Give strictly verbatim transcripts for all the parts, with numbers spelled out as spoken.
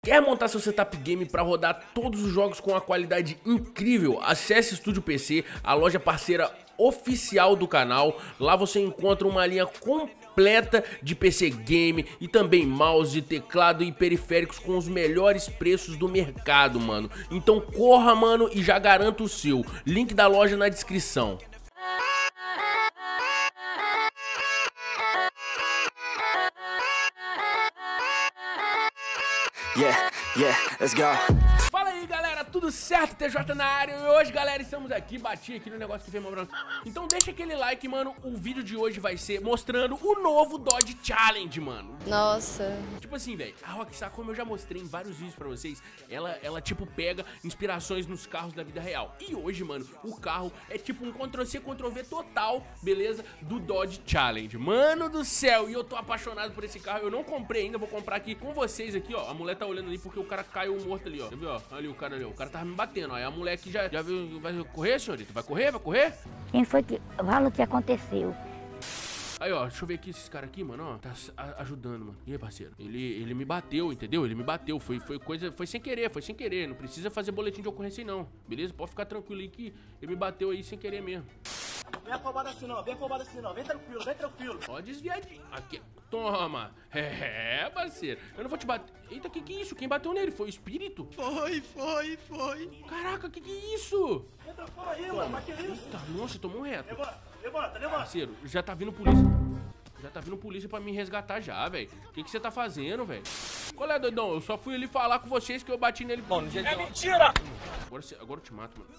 Quer montar seu setup game para rodar todos os jogos com uma qualidade incrível? Acesse Estúdio P C, a loja parceira oficial do canal. Lá você encontra uma linha completa de P C game e também mouse, teclado e periféricos com os melhores preços do mercado, mano. Então corra, mano, e já garanta o seu. Link da loja na descrição. Yeah, yeah, let's go. Fala aí, galera, tudo certo? T J na área. E hoje, galera, estamos aqui, bati aqui no negócio que fez meu branco. Então deixa aquele like, mano. O vídeo de hoje vai ser mostrando o novo Dodge Challenge, mano. Nossa. Tipo assim, velho, a Rockstar, como eu já mostrei em vários vídeos pra vocês, ela, ela tipo, pega inspirações nos carros da vida real. E hoje, mano, o carro é tipo um control C, control V total, beleza? Do Dodge Challenge. Mano do céu, e eu tô apaixonado por esse carro. Eu não comprei ainda, vou comprar aqui com vocês aqui, ó. A mulher tá olhando ali porque o cara caiu morto ali, ó. Você viu, ó? Ali o cara ali, ó. O cara tava me batendo, ó. Aí a mulher aqui já, já viu. Vai correr, senhorita? Vai correr? Vai correr? Quem foi que... Fala o que aconteceu. Aí, ó, deixa eu ver aqui esses caras aqui, mano, ó. Tá ajudando, mano. E aí, parceiro? Ele, ele me bateu, entendeu? Ele me bateu. Foi, foi coisa... Foi sem querer, foi sem querer. Não precisa fazer boletim de ocorrência aí, não. Beleza? Pode ficar tranquilo aí que ele me bateu aí sem querer mesmo. Vem afobado assim não, vem afobado assim não, vem tranquilo, vem tranquilo. Ó, desviadinho. Aqui, toma. É, parceiro. Eu não vou te bater. Eita, que que é isso? Quem bateu nele? Foi o espírito? Foi, foi, foi. Caraca, que que é isso? Vem tranquilo aí, mano, mas que isso? Eita, nossa, tomou um reto. Levanta, levanta, levanta. Parceiro, já tá vindo polícia. Já tá vindo polícia pra me resgatar já, velho. O que que você tá fazendo, velho? Qual é, doidão? Eu só fui ali falar com vocês que eu bati nele. Bom, no jeito é mentira! Agora, agora eu te mato, mano.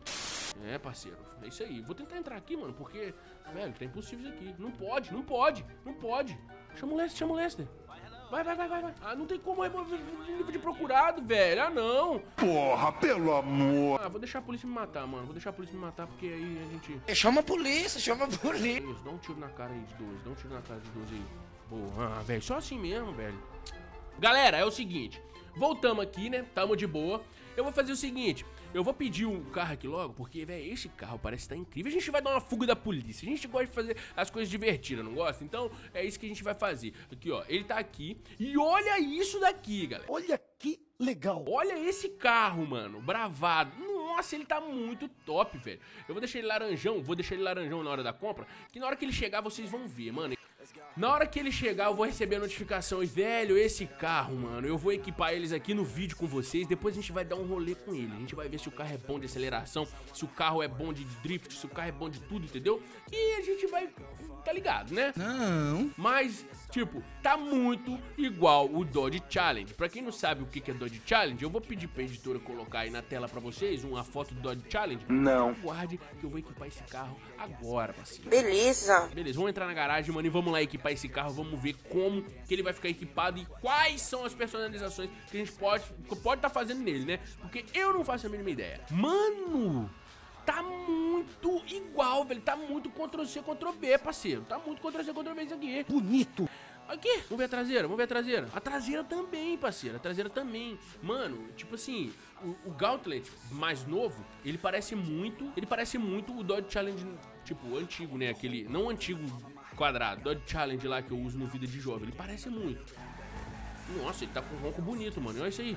É, parceiro, é isso aí. Vou tentar entrar aqui, mano, porque, velho, tá impossível isso aqui. Não pode, não pode, não pode. Chama o Lester, chama o Lester. Vai, vai, vai, vai, vai. Ah, não tem como remover o livro de procurado, velho. Ah, não. Porra, pelo amor. Ah, vou deixar a polícia me matar, mano. Vou deixar a polícia me matar porque aí a gente... Chama a polícia, chama a polícia. Isso, dá um tiro na cara aí de doze, dá um tiro na cara de doze aí. Boa, ah, velho, só assim mesmo, velho. Galera, é o seguinte. Voltamos aqui, né? Tamo de boa. Eu vou fazer o seguinte, eu vou pedir um carro aqui logo, porque, velho, esse carro parece estar incrível. A gente vai dar uma fuga da polícia. A gente gosta de fazer as coisas divertidas, não gosta? Então, é isso que a gente vai fazer. Aqui, ó, ele tá aqui. E olha isso daqui, galera. Olha que legal. Olha esse carro, mano, bravado. Nossa, ele tá muito top, velho. Eu vou deixar ele laranjão, vou deixar ele laranjão na hora da compra, que na hora que ele chegar vocês vão ver, mano. Na hora que ele chegar, eu vou receber a notificação e, velho, esse carro, mano, eu vou equipar eles aqui no vídeo com vocês. Depois a gente vai dar um rolê com ele. A gente vai ver se o carro é bom de aceleração, se o carro é bom de drift, se o carro é bom de tudo, entendeu? E a gente vai... Tá ligado, né? Não. Mas, tipo, tá muito igual o Dodge Challenge. Pra quem não sabe o que é Dodge Challenge, eu vou pedir pra editora colocar aí na tela pra vocês uma foto do Dodge Challenge. Não. Guarde que eu vou equipar esse carro agora, parceiro. Beleza. Beleza, vamos entrar na garagem, mano, e vamos lá equipar esse carro. Vamos ver como que ele vai ficar equipado e quais são as personalizações que a gente pode pode tá fazendo nele, né? Porque eu não faço a mínima ideia. Mano... Tá muito igual, velho. Tá muito control C, control V, parceiro. Tá muito control C, control V isso aqui. Bonito. Aqui, vamos ver a traseira, vamos ver a traseira. A traseira também, parceiro. A traseira também. Mano, tipo assim, o, o Gauntlet mais novo, ele parece muito... Ele parece muito o Dodge Challenge, tipo, antigo, né? Aquele... Não antigo quadrado. Dodge Challenge lá que eu uso no Vida de Jovem. Ele parece muito. Nossa, ele tá com um ronco bonito, mano. Olha isso aí.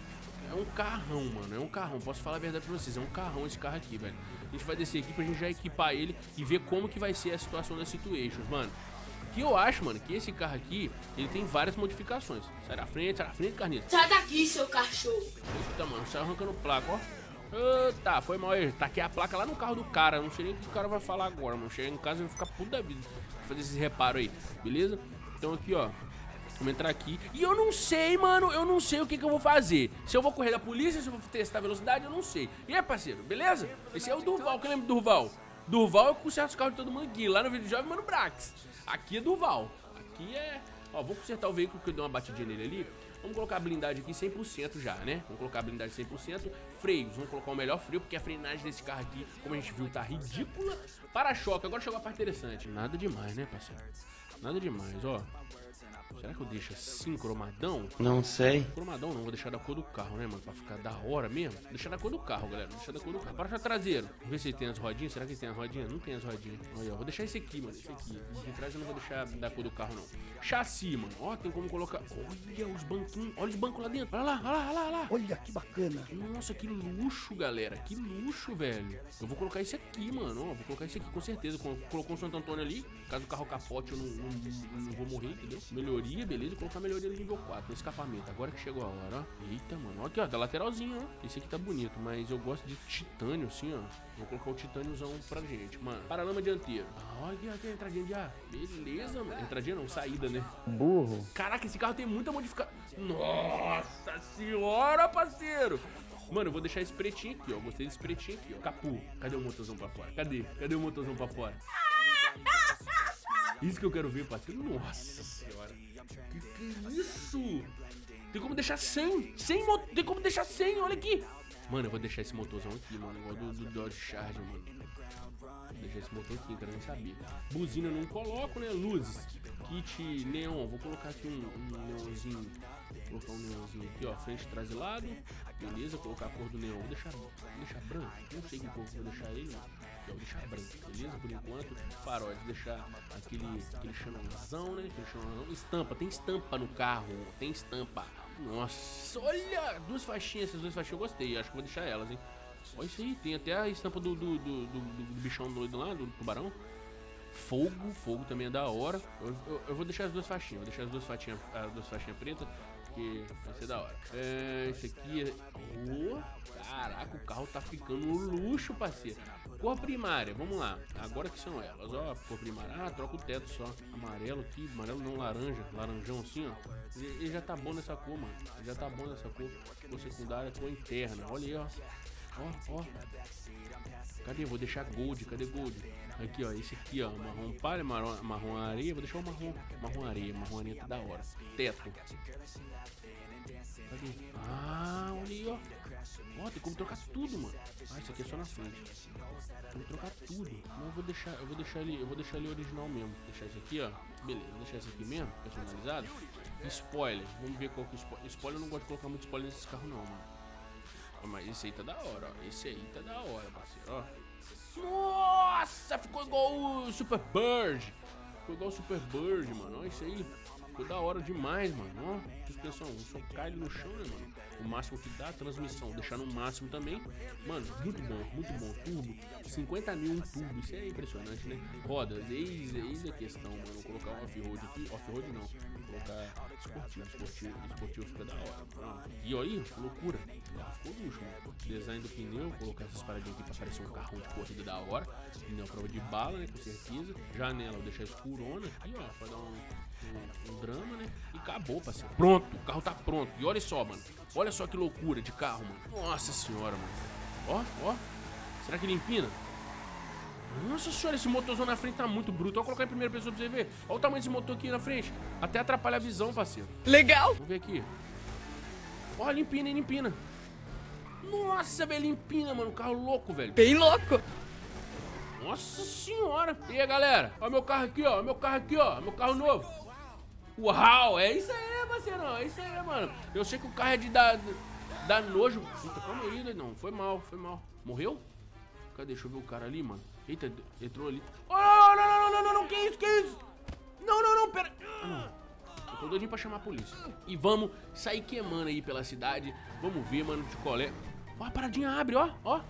É um carrão, mano, é um carrão, posso falar a verdade pra vocês, é um carrão esse carro aqui, velho. A gente vai descer aqui pra gente já equipar ele e ver como que vai ser a situação das situations, mano. Que eu acho, mano, que esse carro aqui, ele tem várias modificações. Sai da frente, sai da frente, carnita. Sai daqui, seu cachorro. Eita, mano, sai arrancando placa, ó. Eita, foi mal aí. Taquei a placa lá no carro do cara, não sei nem o que o cara vai falar agora, mano. Chega em casa e vai ficar puto da vida. Vou fazer esses reparos aí, beleza? Então aqui, ó. Vamos entrar aqui. E eu não sei, mano, eu não sei o que que eu vou fazer. Se eu vou correr da polícia, se eu vou testar a velocidade, eu não sei. E aí, parceiro, beleza? Esse é o Durval, quem lembra do Durval? Durval é conserta os carros de todo mundo aqui. Lá no vídeo jovem, mano, Brax. Aqui é Durval. Aqui é... Ó, vou consertar o veículo que eu dei uma batidinha nele ali. Vamos colocar a blindagem aqui cem por cento já, né? Vamos colocar a blindagem cem por cento. Freios, vamos colocar o melhor freio, porque a frenagem desse carro aqui, como a gente viu, tá ridícula. Para-choque, agora chegou a parte interessante. Nada demais, né, parceiro? Nada demais, ó. Será que eu deixo assim, cromadão? Não sei. Cromadão não, vou deixar da cor do carro, né, mano? Pra ficar da hora mesmo. Vou deixar da cor do carro, galera. Vou deixar da cor do carro. Para traseiro. Vamos ver se ele tem as rodinhas. Será que ele tem as rodinhas? Não tem as rodinhas. Olha, ó. Vou deixar esse aqui, mano. Esse aqui. De trás eu não vou deixar da cor do carro, não. Chassi, mano. Ó, tem como colocar. Olha os banquinhos. Olha os bancos lá dentro. Olha lá, olha lá, olha lá, olha lá. Olha que bacana. Nossa, que luxo, galera. Que luxo, velho. Eu vou colocar esse aqui, mano. Ó, vou colocar esse aqui com certeza. Colocou o Santo Antônio ali. Caso o carro capote, eu não, não, não, não vou morrer, entendeu? Melhoria, beleza. Vou colocar melhoria no nível quatro, no escapamento. Agora que chegou a hora, ó. Eita, mano. Ó, aqui, ó, da lateralzinha, ó. Esse aqui tá bonito, mas eu gosto de titânio, assim, ó. Vou colocar o titâniozão pra gente, mano. Paralama dianteiro. Olha aqui, aqui a entradinha de ar. Beleza, mano. Entradinha não, saída, né? Burro. Caraca, esse carro tem muita modificação. Nossa senhora, parceiro. Mano, eu vou deixar esse pretinho aqui, ó. Gostei desse pretinho aqui, ó. Capu. Cadê o motorzão pra fora? Cadê? Cadê o motorzão pra fora? Isso que eu quero ver, parceiro. Nossa senhora. Que que é isso? Tem como deixar cem. cem moto. Tem como deixar cem, olha aqui. Mano, eu vou deixar esse motorzão aqui, mano. Igual do, do Dodge Charger, mano. Vou deixar esse motor aqui, quero nem saber. Buzina eu não coloco, né? Luzes. Kit neon. Vou colocar aqui um, um neonzinho. Vou colocar um neonzinho aqui, ó. Frente, trás e lado. Beleza, colocar a cor do neon. Vou deixar, vou deixar branco. Não sei que cor vou deixar ele, mano. Vou deixar branco, beleza? Por enquanto, faróis, deixar aquele, aquele chanelzão, né? Aquele chanelzão. Estampa, tem estampa no carro, tem estampa. Nossa, olha! Duas faixinhas, essas duas faixinhas eu gostei, acho que vou deixar elas, hein? Olha isso aí, tem até a estampa do, do, do, do, do bichão doido lá, do tubarão. Fogo, fogo também é da hora. Eu, eu, eu vou deixar as duas faixinhas, vou deixar as duas faixinhas, as duas faixinhas pretas, que vai ser da hora. É, esse aqui é... Oh, caraca, o carro tá ficando um luxo, parceiro. Cor primária, vamos lá. Agora que são elas, ó. Cor primária. Ah, troca o teto só. Amarelo aqui, amarelo não, laranja. Laranjão assim, ó. Ele já tá bom nessa cor, mano. Ele já tá bom nessa cor. Cor secundária, cor interna. Olha aí, ó. Ó, ó. Cadê? Vou deixar gold. Cadê gold? Aqui, ó. Esse aqui, ó. Marrom palha, marrom, marrom areia. Vou deixar o marrom. Marrom areia. Marrom areia tá da hora. Teto. Cadê? Ah, olha aí, ó. Ó, tem como trocar tudo, mano. Ah, isso aqui é só na frente. Tem como trocar tudo. Não, eu vou deixar, eu vou deixar ele, eu vou deixar ele original mesmo. Vou deixar esse aqui, ó. Beleza, vou deixar esse aqui mesmo, personalizado. Spoiler, vamos ver qual que é o spoiler. Spoiler eu não gosto de colocar muito spoiler nesses carros não, mano. Mas esse aí tá da hora, ó. Esse aí tá da hora, parceiro, ó. Nossa, ficou igual o Super Bird. Ficou igual o Super Bird, mano. Ó, isso aí. Ficou da hora demais, mano. Ó, suspensão, só cai no chão, né, mano? O máximo que dá, transmissão, deixar no máximo também. Mano, muito bom, muito bom. Turbo, cinquenta mil um turbo, isso é impressionante, né? Rodas, eis, eis a questão, mano. Vou colocar um off-road aqui, off-road não. Vou colocar esportivo, esportivo, esportivo fica da hora. Pronto. E aí, loucura. Ficou luxo, mano. Design do pneu, colocar essas paradinhas aqui pra parecer um carro de corrida da hora. Pneu prova de bala, né, com certeza. Janela, vou deixar escurona aqui, ó, pra dar um, um, um drama, né? E acabou, parceiro. Pronto, o carro tá pronto. E olha só, mano. Olha só que loucura de carro, mano. Nossa senhora, mano. Ó, ó. Será que ele empina? Nossa senhora, esse motorzão na frente tá muito bruto. Vou colocar em primeira pessoa pra você ver. Olha o tamanho desse motor aqui na frente. Até atrapalha a visão, parceiro. Legal. Vamos ver aqui. Ó, ele empina, ele empina. Nossa, velho, ele empina, mano. Carro louco, velho. Bem louco. Nossa senhora. E aí, galera? Ó meu carro aqui, ó. Meu carro aqui, ó. Meu carro novo. Uau, é isso aí, parceirão. É isso aí, mano. Eu sei que o carro é de dar, dar nojo. Eita, calma aí, não. Foi mal, foi mal. Morreu? Cadê? Deixa eu ver o cara ali, mano. Eita, entrou ali. Oh, não, não, não, não, não, não. Que isso, que isso? Não, não, não, pera. Ah, não. Eu tô doidinho pra chamar a polícia. E vamos sair queimando aí pela cidade. Vamos ver, mano, de colé. Ó, a paradinha abre, ó, ó.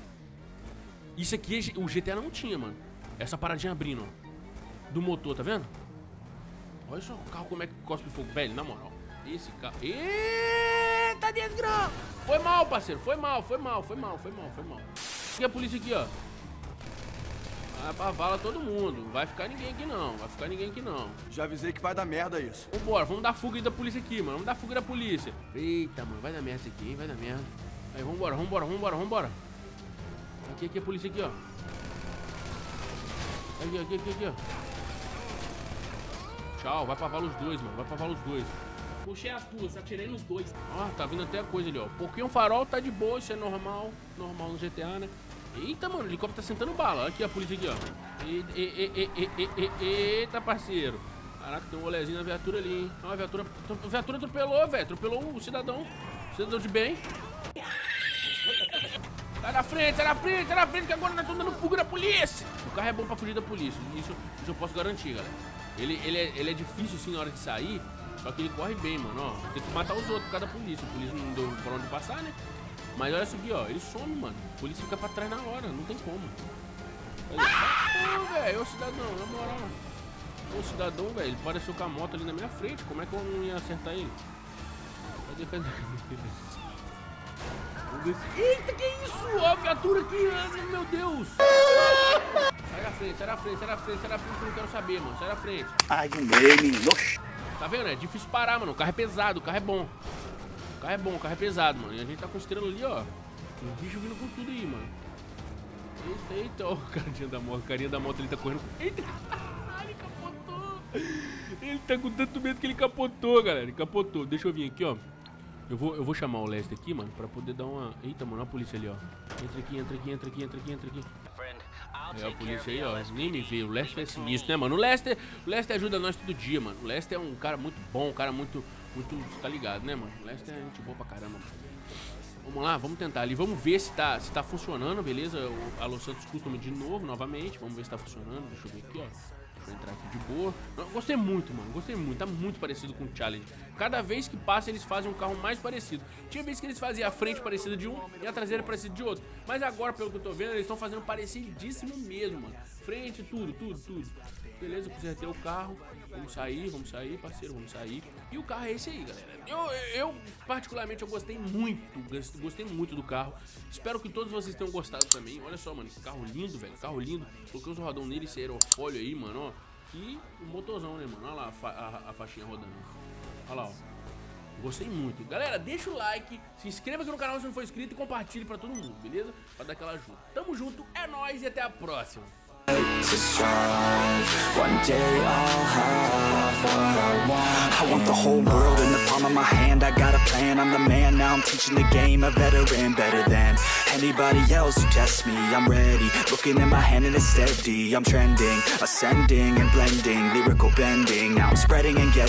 Isso aqui o G T A não tinha, mano. Essa paradinha abrindo, ó. Do motor, tá vendo? Olha só o carro como é que cospe fogo. Velho, na moral. Esse carro... Eita, desgrama! Foi mal, parceiro. Foi mal, foi mal, foi mal, foi mal, foi mal. E a polícia aqui, ó. Avala todo mundo. Não vai ficar ninguém aqui, não. Vai ficar ninguém aqui, não. Já avisei que vai dar merda isso. Vambora, vamos dar fuga da polícia aqui, mano. Vamos dar fuga da polícia. Eita, mano. Vai dar merda isso aqui, hein? Vai dar merda. Aí, vambora, vambora, vambora, vambora. Aqui, aqui, a polícia aqui, ó. Aqui, aqui, aqui, aqui, ó. Tchau, vai pra vala os dois, mano. Vai pra vala os dois. Puxei as duas, atirei nos dois. Ó, tá vindo até a coisa ali, ó. Pouquinho farol tá de boa, isso é normal. Normal no G T A, né? Eita, mano, o helicóptero tá sentando bala. Olha aqui a polícia aqui, ó. E, e, e, e, e, e, eita, parceiro. Caraca, tem um rolezinho na viatura ali, hein? Ó, a viatura, a viatura atropelou, velho. Atropelou o cidadão. O cidadão de bem. Sai da frente, sai da frente, sai da frente, que agora nós estamos dando fuga da polícia. O carro é bom pra fugir da polícia. Isso, isso eu posso garantir, galera. Ele, ele, é, ele é difícil, assim, na hora de sair. Só que ele corre bem, mano, ó. Tem que matar os outros por causa da polícia. A polícia não deu pra onde passar, né? Mas olha isso aqui, ó. Ele some, mano. A polícia fica pra trás na hora. Não tem como. Pô, velho. Ô, cidadão, na moral. Ô, cidadão, velho. Ele pareceu com a moto ali na minha frente. Como é que eu não ia acertar ele? Cadê, cadê? Eita, que isso? Ó, a viatura aqui, meu Deus. Sai da frente, sai da frente, sai da frente, sai da frente que eu não quero saber, mano. Sai da frente. Ai, um menino. Tá vendo? É difícil parar, mano. O carro é pesado, o carro é bom. O carro é bom, o carro é pesado, mano. E a gente tá com estrela ali, ó. Tem um bicho vindo com tudo aí, mano. Eita, eita. Ó, o carinha da moto, o carinha da moto, ele tá correndo. Eita, ele capotou. Ele tá com tanto medo que ele capotou, galera. Ele capotou. Deixa eu vir aqui, ó. Eu vou, eu vou chamar o Lester aqui, mano, pra poder dar uma... Eita, mano, olha a polícia ali, ó. Entra aqui, entra aqui, entra aqui, entra aqui, entra aqui. É a polícia aí, ó. Nem me vê. O Lester é sinistro, né, mano? O Lester, o Lester ajuda nós todo dia, mano. O Lester é um cara muito bom, um cara muito... Muito... Tá ligado, né, mano? O Lester é gente boa pra caramba, mano. Vamos lá, vamos tentar ali. Vamos ver se tá, se tá funcionando, beleza? O Alô Santos Custom de novo, novamente. Vamos ver se tá funcionando. Deixa eu ver aqui, ó. Vou entrar aqui de boa. Gostei muito, mano. Gostei muito. Tá muito parecido com o Challenge. Cada vez que passa, eles fazem um carro mais parecido. Tinha vez que eles faziam a frente parecida de um e a traseira parecida de outro. Mas agora, pelo que eu tô vendo, eles estão fazendo parecidíssimo mesmo, mano. Frente, tudo, tudo, tudo. Beleza, eu consertei o carro. Vamos sair, vamos sair, parceiro, vamos sair. E o carro é esse aí, galera. Eu, eu particularmente, eu gostei muito. Gostei muito do carro. Espero que todos vocês tenham gostado também. Olha só, mano, que carro lindo, velho. Carro lindo. Coloquei os rodão nele, esse aerofólio aí, mano, ó. E o motorzão, né, mano? Olha lá a, fa a, a faixinha rodando. Olha lá, ó. Gostei muito. Galera, deixa o like, se inscreva aqui no canal se não for inscrito e compartilhe pra todo mundo, beleza? Pra dar aquela ajuda. Tamo junto, é nóis e até a próxima. To strive. One day I'll have what I want. I want the whole world in the palm of my hand. I got a plan, I'm the man. Now I'm teaching the game, a veteran, better than anybody else who tests me. I'm ready, looking in my hand and it's steady. I'm trending, ascending and blending, lyrical bending. Now I'm spreading and getting